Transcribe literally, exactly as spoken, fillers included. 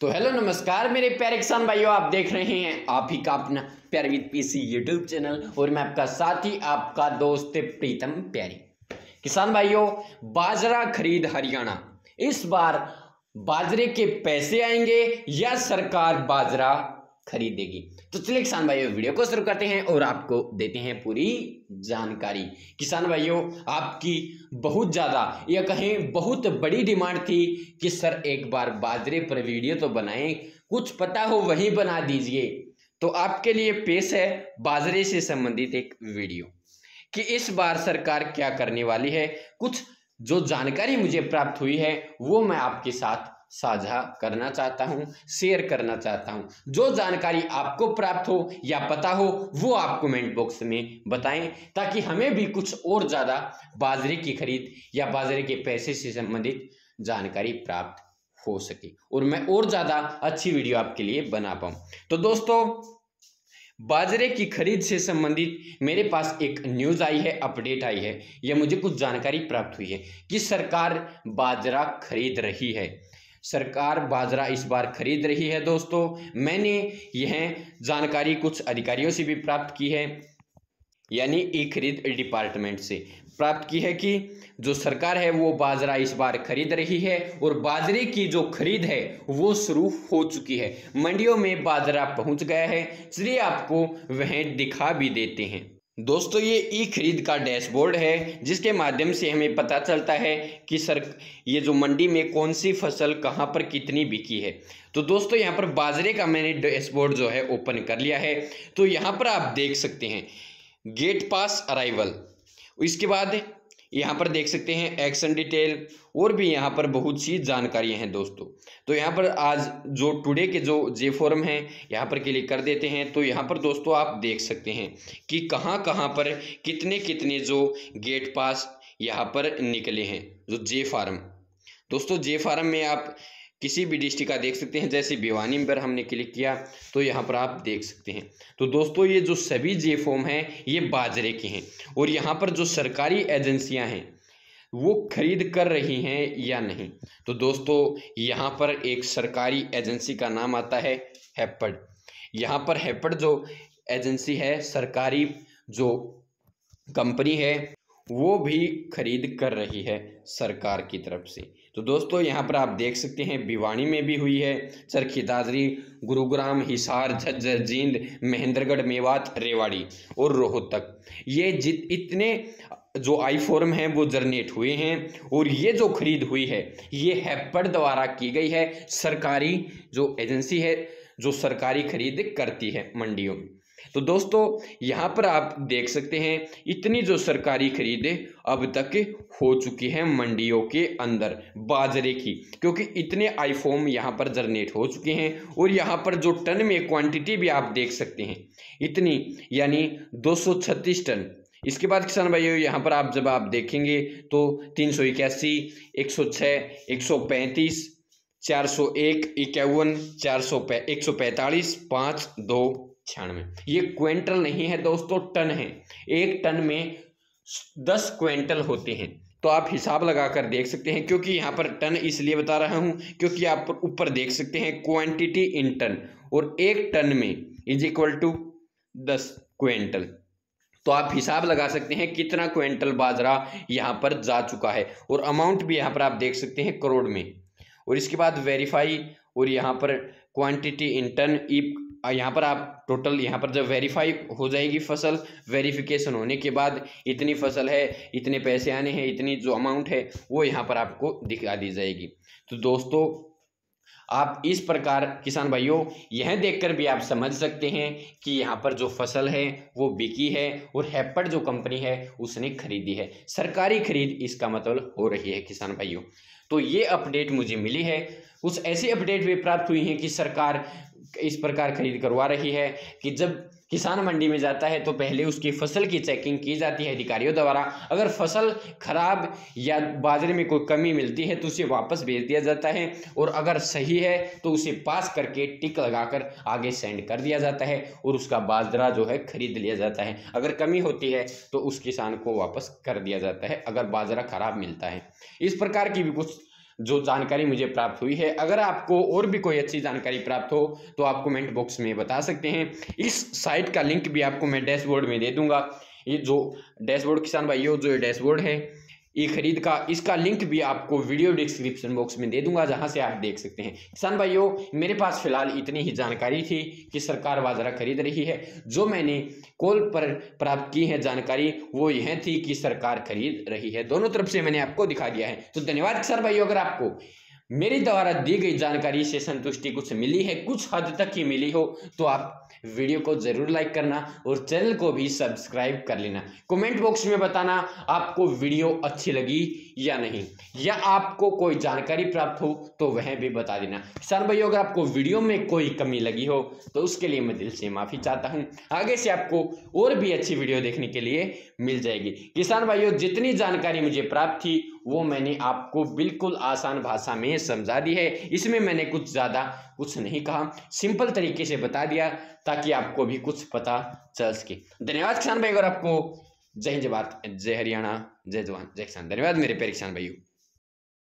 तो हेलो नमस्कार मेरे प्यारे किसान भाइयों, आप देख रहे हैं आप ही का अपना प्यार विद पीसी यूट्यूब चैनल और मैं आपका साथी आपका दोस्त प्रीतम प्यारी। किसान भाइयों, बाजरा खरीद हरियाणा, इस बार बाजरे के पैसे आएंगे या सरकार बाजरा खरीदेगी? तो चलिए किसान भाइयों वीडियो को शुरू करते हैं और आपको देते हैं पूरी जानकारी। किसान भाइयों, आपकी बहुत ज़्यादा या कहें बहुत बड़ी डिमांड थी कि सर एक बार बाजरे पर वीडियो तो बनाएं, कुछ पता हो वही बना दीजिए। तो आपके लिए पेश है बाजरे से संबंधित एक वीडियो कि इस बार सरकार क्या करने वाली है। कुछ जो जानकारी मुझे प्राप्त हुई है वो मैं आपके साथ साझा करना चाहता हूं, शेयर करना चाहता हूं। जो जानकारी आपको प्राप्त हो या पता हो वो आप कमेंट बॉक्स में बताएं, ताकि हमें भी कुछ और ज़्यादा बाजरे की खरीद या बाजरे के पैसे से संबंधित जानकारी प्राप्त हो सके और मैं और ज़्यादा अच्छी वीडियो आपके लिए बना पाऊँ। तो दोस्तों, बाजरे की खरीद से संबंधित मेरे पास एक न्यूज़ आई है, अपडेट आई है, या मुझे कुछ जानकारी प्राप्त हुई है कि सरकार बाजरा खरीद रही है। सरकार बाजरा इस बार खरीद रही है। दोस्तों, मैंने यह जानकारी कुछ अधिकारियों से भी प्राप्त की है, यानी ई खरीद डिपार्टमेंट से प्राप्त की है कि जो सरकार है वो बाजरा इस बार खरीद रही है और बाजरे की जो खरीद है वो शुरू हो चुकी है। मंडियों में बाजरा पहुंच गया है। चलिए आपको वह दिखा भी देते हैं। दोस्तों, ये ई खरीद का डैशबोर्ड है जिसके माध्यम से हमें पता चलता है कि सर ये जो मंडी में कौन सी फसल कहां पर कितनी बिकी है। तो दोस्तों, यहां पर बाजरे का मैंने डैशबोर्ड जो है ओपन कर लिया है। तो यहां पर आप देख सकते हैं गेट पास अराइवल, इसके बाद यहाँ पर देख सकते हैं एक्शन डिटेल और भी यहाँ पर बहुत सी जानकारियाँ हैं दोस्तों। तो यहाँ पर आज जो टुडे के जो जे फॉर्म हैं यहाँ पर क्लिक कर देते हैं। तो यहाँ पर दोस्तों आप देख सकते हैं कि कहाँ कहाँ पर कितने कितने जो गेट पास यहाँ पर निकले हैं, जो जे फार्म। दोस्तों, जे फार्म में आप किसी भी डिस्ट्रिक्ट का देख सकते हैं, जैसे भिवानी पर हमने क्लिक किया तो यहाँ पर आप देख सकते हैं। तो दोस्तों, ये जो सभी जे फॉर्म हैं ये बाजरे के हैं और यहाँ पर जो सरकारी एजेंसियाँ हैं वो खरीद कर रही हैं या नहीं। तो दोस्तों, यहाँ पर एक सरकारी एजेंसी का नाम आता है हैपड। यहाँ पर हैपड जो एजेंसी है, सरकारी जो कंपनी है, वो भी खरीद कर रही है सरकार की तरफ से। तो दोस्तों, यहाँ पर आप देख सकते हैं भिवानी में भी हुई है, चरखी दादरी, गुरुग्राम, हिसार, झज्जर, जींद, महेंद्रगढ़, मेवात, रेवाड़ी और रोहतक, ये जित इतने जो आई फॉर्म हैं वो जनरेट हुए हैं और ये जो खरीद हुई है ये हैपड द्वारा की गई है। सरकारी जो एजेंसी है जो सरकारी खरीद करती है मंडियों में। तो दोस्तों, यहाँ पर आप देख सकते हैं इतनी जो सरकारी खरीदें अब तक हो चुकी है मंडियों के अंदर बाजरे की, क्योंकि इतने आई फॉर्म यहाँ पर जनरेट हो चुके हैं। और यहाँ पर जो टन में क्वांटिटी भी आप देख सकते हैं इतनी, यानी दो सौ छत्तीस टन। इसके बाद किसान भाइयों, यहाँ पर आप जब आप देखेंगे तो तीन सौ इक्यासी, एक सौ छः, एक सौ पैंतीस, चार सौ एक, इक्यावन, चार सौ एक सौ पैंतालीस, पाँच, दो, छियानवे, ये क्विंटल नहीं है दोस्तों, टन है। एक टन में दस क्विंटल होते हैं। तो आप हिसाब लगाकर देख सकते हैं, क्योंकि यहाँ पर टन इसलिए बता रहा हूँ क्योंकि आप ऊपर देख सकते हैं क्वांटिटी इन टन, और एक टन में इज इक्वल टू दस क्विंटल। तो आप हिसाब लगा सकते हैं कितना क्विंटल बाजरा यहाँ पर जा चुका है, और अमाउंट भी यहाँ पर आप देख सकते हैं करोड़ में। और इसके बाद वेरीफाई, और यहाँ पर क्वांटिटी इन टन, यहाँ पर आप टोटल, यहाँ पर जब वेरीफाई हो जाएगी फसल, वेरिफिकेशन होने के बाद इतनी फसल है, इतने पैसे आने हैं, इतनी जो अमाउंट है वो यहाँ पर आपको दिखा दी जाएगी। तो दोस्तों, आप इस प्रकार किसान भाइयों यह देखकर भी आप समझ सकते हैं कि यहाँ पर जो फसल है वो बिकी है और हैपड जो कंपनी है उसने खरीदी है। सरकारी खरीद इसका मतलब हो रही है किसान भाइयों। तो ये अपडेट मुझे मिली है। कुछ ऐसी अपडेट भी प्राप्त हुई हैं कि सरकार इस प्रकार खरीद करवा रही है कि जब किसान मंडी में जाता है तो पहले उसकी फसल की चेकिंग की जाती है अधिकारियों द्वारा। अगर फसल खराब या बाजरे में कोई कमी मिलती है तो उसे वापस भेज दिया जाता है, और अगर सही है तो उसे पास करके टिक लगाकर आगे सेंड कर दिया जाता है और उसका बाजरा जो है खरीद लिया जाता है। अगर कमी होती है तो उस किसान को वापस कर दिया जाता है अगर बाजरा खराब मिलता है। इस प्रकार की भी कुछ जो जानकारी मुझे प्राप्त हुई है। अगर आपको और भी कोई अच्छी जानकारी प्राप्त हो तो आप कमेंट बॉक्स में बता सकते हैं। इस साइट का लिंक भी आपको मैं डैशबोर्ड में दे दूंगा। ये जो डैशबोर्ड किसान भाइयों, जो ये डैशबोर्ड है ई खरीद का, इसका लिंक भी आपको वीडियो डिस्क्रिप्शन बॉक्स में दे दूंगा, जहां से आप देख सकते हैं। किसान भाइयों, मेरे पास फिलहाल इतनी ही जानकारी थी कि सरकार बाजरा खरीद रही है। जो मैंने कॉल पर प्राप्त की है जानकारी वो यह थी कि सरकार खरीद रही है। दोनों तरफ से मैंने आपको दिखा दिया है। तो धन्यवाद किसान भाइयों। अगर आपको मेरी द्वारा दी गई जानकारी से संतुष्टि कुछ मिली है, कुछ हद तक ही मिली हो, तो आप वीडियो को जरूर लाइक करना और चैनल को भी सब्सक्राइब कर लेना। कमेंट बॉक्स में बताना आपको वीडियो अच्छी लगी या नहीं, या आपको कोई जानकारी प्राप्त हो तो वह भी बता देना। किसान भाइयों, अगर आपको वीडियो में कोई कमी लगी हो तो उसके लिए मैं दिल से माफ़ी चाहता हूं। आगे से आपको और भी अच्छी वीडियो देखने के लिए मिल जाएगी। किसान भाइयों, जितनी जानकारी मुझे प्राप्त थी वो मैंने आपको बिल्कुल आसान भाषा में समझा दी है। इसमें मैंने कुछ ज़्यादा कुछ नहीं कहा, सिंपल तरीके से बता दिया ताकि आपको भी कुछ पता चल सके। धन्यवाद किसान भाई। अगर आपको जय हिंद, जय भारत, जय हरियाणा, जय जवान, जय किसान। धन्यवाद मेरे प्यारे किसान भाइयों।